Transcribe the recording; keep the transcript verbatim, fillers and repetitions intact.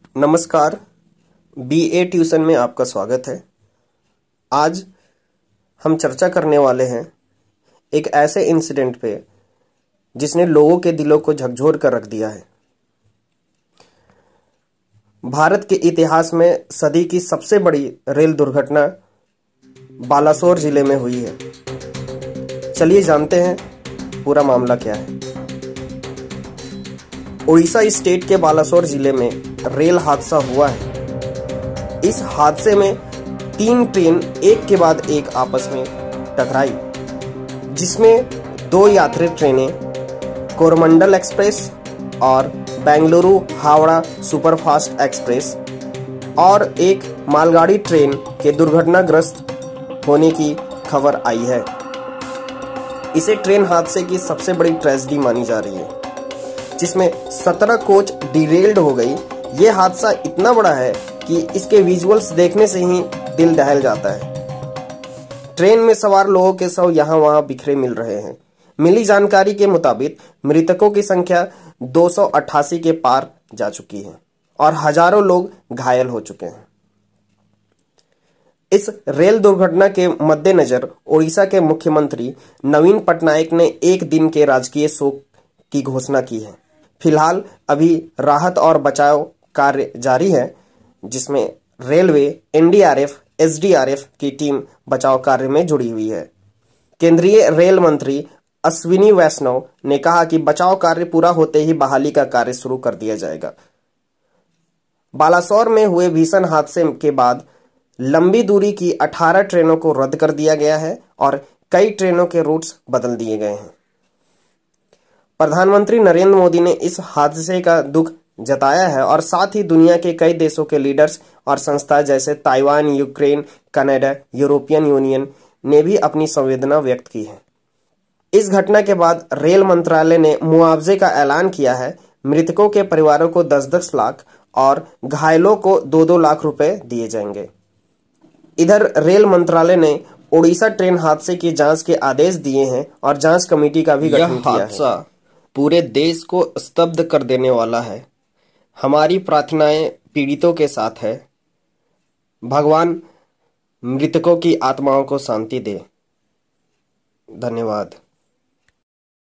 नमस्कार, BA tuition में आपका स्वागत है। आज हम चर्चा करने वाले हैं एक ऐसे इंसिडेंट पे जिसने लोगों के दिलों को झकझोर कर रख दिया है। भारत के इतिहास में सदी की सबसे बड़ी रेल दुर्घटना बालासोर जिले में हुई है। चलिए जानते हैं पूरा मामला क्या है। उड़ीसा स्टेट के बालासोर जिले में रेल हादसा हुआ है। इस हादसे में तीन ट्रेन एक के बाद एक आपस में टकराई, जिसमें दो यात्री ट्रेनें कोरमंडल एक्सप्रेस और बेंगलुरु हावड़ा सुपरफास्ट एक्सप्रेस और एक मालगाड़ी ट्रेन के दुर्घटनाग्रस्त होने की खबर आई है। इसे ट्रेन हादसे की सबसे बड़ी ट्रेजेडी मानी जा रही है, जिसमें सत्रह कोच डिरेल्ड हो गई। ये हादसा इतना बड़ा है कि इसके विजुअल्स देखने से ही दिल दहल जाता है। ट्रेन में सवार लोगों के शव यहाँ वहाँ बिखरे मिल रहे हैं। मिली जानकारी के मुताबिक मृतकों की संख्या दो सौ अट्ठासी के पार जा चुकी है और हजारों लोग घायल हो चुके हैं। इस रेल दुर्घटना के मद्देनजर उड़ीसा के मुख्यमंत्री नवीन पटनायक ने एक दिन के राजकीय शोक की घोषणा की है। फिलहाल अभी राहत और बचाव कार्य जारी है, जिसमें रेलवे, एनडीआरएफ, एसडीआरएफ की टीम बचाव कार्य में जुड़ी हुई है। केंद्रीय रेल मंत्री अश्विनी वैष्णव ने कहा कि बचाव कार्य पूरा होते ही बहाली का कार्य शुरू कर दिया जाएगा। बालासोर में हुए भीषण हादसे के बाद लंबी दूरी की अठारह ट्रेनों को रद्द कर दिया गया है और कई ट्रेनों के रूट्स बदल दिए गए हैं। प्रधानमंत्री नरेंद्र मोदी ने इस हादसे का दुख जताया है और साथ ही दुनिया के कई देशों के लीडर्स और संस्था जैसे Taiwan, Ukraine, Canada, European union ने भी अपनी संवेदना व्यक्त की है। इस घटना के बाद रेल मंत्रालय ने मुआवजे का ऐलान किया है। मृतकों के परिवारों को दस दस लाख और घायलों को दो दो लाख रुपए दिए जाएंगे। इधर रेल मंत्रालय ने उड़ीसा ट्रेन हादसे की जांच के आदेश दिए हैं और जांच कमेटी का भी गठन किया है। पूरे देश को स्तब्ध कर देने वाला है। हमारी प्रार्थनाएं पीड़ितों के साथ है। भगवान मृतकों की आत्माओं को शांति दे। धन्यवाद।